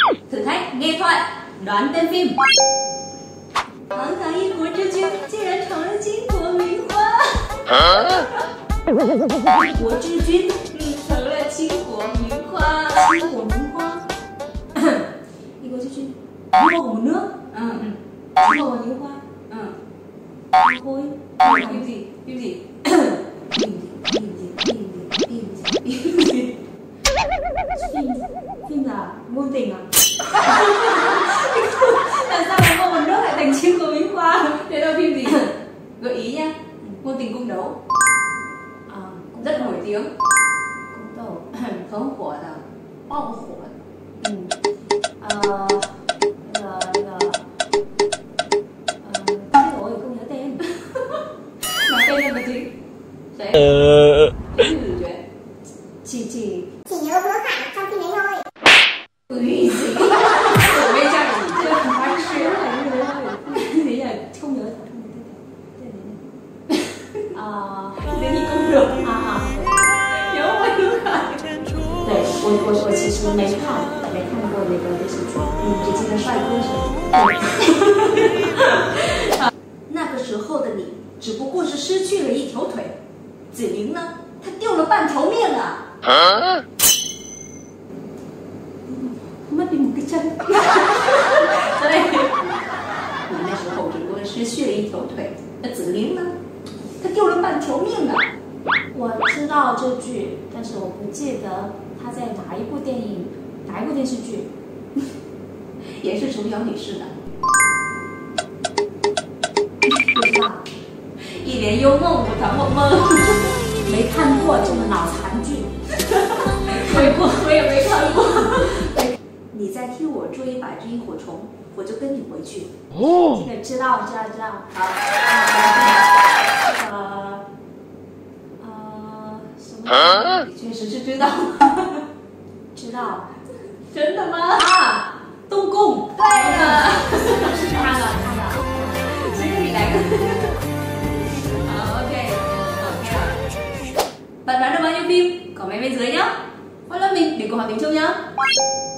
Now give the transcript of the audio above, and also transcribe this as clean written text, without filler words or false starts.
Thử thách nghe thoại, đoán tên phim.堂堂一国之君，竟然成了倾国名花。一国之君，成了倾国名花。倾国名花。一国之君，nước của một nước.倾国名花. Thôi. Phim gì? Phim gì? Phim là ngôn tình à? Làm sao mà ngôn một nước lại thành chim của Minh Khoa? Thế đâu phim gì? Gợi ý nhá. Ngôn tình cung đấu. Rất nổi tiếng. Cung đấu. Không火的. 爆火. Ôi, không nhớ tên. Nói tên là gì? Đấy. Cái gì rồi? Chỉ nhớ bố Khải trong phim đấy thôi. Ui gì? Ở bên trong chỉ chưa phát xuyến là như thế thôi. Thế là không nhớ tên đấy. Thế thì không được. Nhớ không phải được à? 对，我其实没看过那个电视剧，只记得帅哥什么。那个时候的你，只不过是失去了一条腿，子玲呢，她丢了半条命啊。mất đi một cái chân. Đây. 你那时候只不过失去了一条腿，那子玲呢？她丢了半条命啊！ 我知道这剧，但是我不记得她在哪一部电影、哪一部电视剧。 也是琼瑶女士的。 不知道。 一脸幽梦，我唐梦梦。 没看过这么脑残剧。 我也没看过。你再替我捉100只萤火虫，我就跟你回去。 哦，这个知道。好。什么？ 你确实是知道。 知道。 真的吗？东宫。对了。 是他了。 谁跟你来个？好 ，OK 了。Bạn đoán được bao nhiêu phim? Comment bên dưới nhé. Follow mình để cùng học tiếng Trung nhé.